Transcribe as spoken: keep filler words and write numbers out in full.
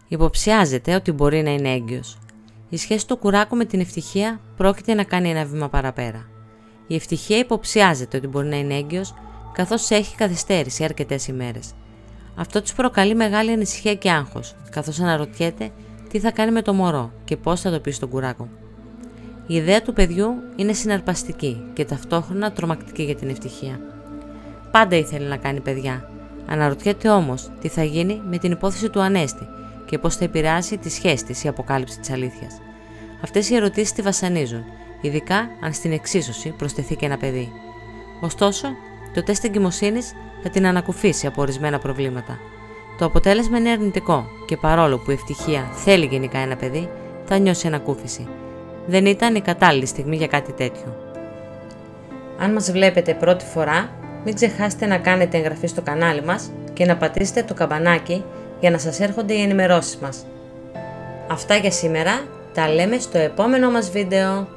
Υποψιάζεται ότι μπορεί να είναι έγκυος. Η σχέση του Κουράκου με την Ευτυχία πρόκειται να κάνει ένα βήμα παραπέρα. Η Ευτυχία υποψιάζεται ότι μπορεί να είναι έγκυος, καθώς έχει καθυστέρηση αρκετές ημέρες. Αυτό της προκαλεί μεγάλη ανησυχία και άγχος, καθώς αναρωτιέται τι θα κάνει με το μωρό και πώς θα το πει στον Κουράκο. Η ιδέα του παιδιού είναι συναρπαστική και ταυτόχρονα τρομακτική για την Ευτυχία. Πάντα ήθελε να κάνει παιδιά. Αναρωτιέται όμως τι θα γίνει με την υπόθεση του Ανέστη και πώς θα επηρεάσει τη σχέση της η αποκάλυψη της αλήθειας. Αυτές οι ερωτήσεις τη βασανίζουν, ειδικά αν στην εξίσωση προσθεθεί και ένα παιδί. Ωστόσο, το τεστ εγκυμοσύνης θα την ανακουφίσει από ορισμένα προβλήματα. Το αποτέλεσμα είναι αρνητικό και παρόλο που η Ευτυχία θέλει γενικά ένα παιδί, θα νιώσει ανακούφιση. Δεν ήταν η κατάλληλη στιγμή για κάτι τέτοιο. Αν μας βλέπετε πρώτη φορά, μην ξεχάσετε να κάνετε εγγραφή στο κανάλι μας και να πατήσετε το καμπανάκι για να σας έρχονται οι ενημερώσεις μας. Αυτά για σήμερα, τα λέμε στο επόμενο μας βίντεο.